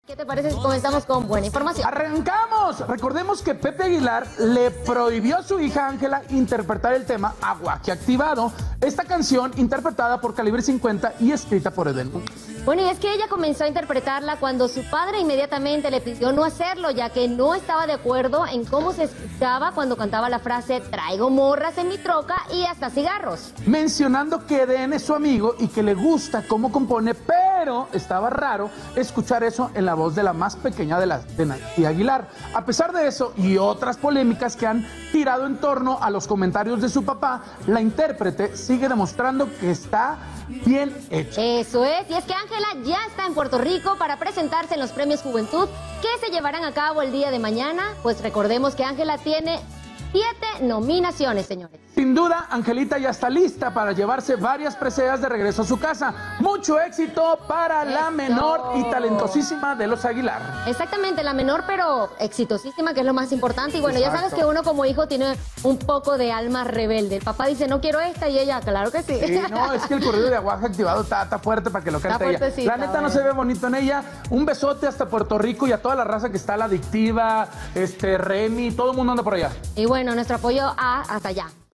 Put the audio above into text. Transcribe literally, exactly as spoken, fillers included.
¿Qué te parece si comenzamos con buena información? ¡Arrancamos! Recordemos que Pepe Aguilar le prohibió a su hija Ángela interpretar el tema Aguaje Activado, esta canción interpretada por Calibre cincuenta y escrita por Edén. Bueno, y es que ella comenzó a interpretarla cuando su padre inmediatamente le pidió no hacerlo, ya que no estaba de acuerdo en cómo se escuchaba cuando cantaba la frase traigo morras en mi troca y hasta cigarros. Mencionando que Edén es su amigo y que le gusta cómo compone, pero estaba raro escuchar eso en la voz de la más pequeña de las de Nancy Aguilar. A pesar de eso y otras polémicas que han tirado en torno a los comentarios de su papá, la intérprete sigue demostrando que está bien hecha. Eso es, y es que Ángela ya está en Puerto Rico para presentarse en los Premios Juventud que se llevarán a cabo el día de mañana. Pues recordemos que Ángela tiene siete nominaciones, señores. Sin duda, Angelita ya está lista para llevarse varias preseas de regreso a su casa. Mucho éxito para Eso. la menor y talentosísima de los Aguilar. Exactamente, la menor pero exitosísima, que es lo más importante. Y bueno, Exacto. Ya sabes que uno como hijo tiene un poco de alma rebelde. El papá dice, no quiero esta, y ella, claro que sí. Sí, no, es que el corrido de Aguaje Activado está, está fuerte para que lo cante ella. La neta no bueno. se ve bonito en ella. Un besote hasta Puerto Rico y a toda la raza que está, la adictiva, este, Remy, todo el mundo anda por allá. Y bueno, nuestro apoyo a hasta allá.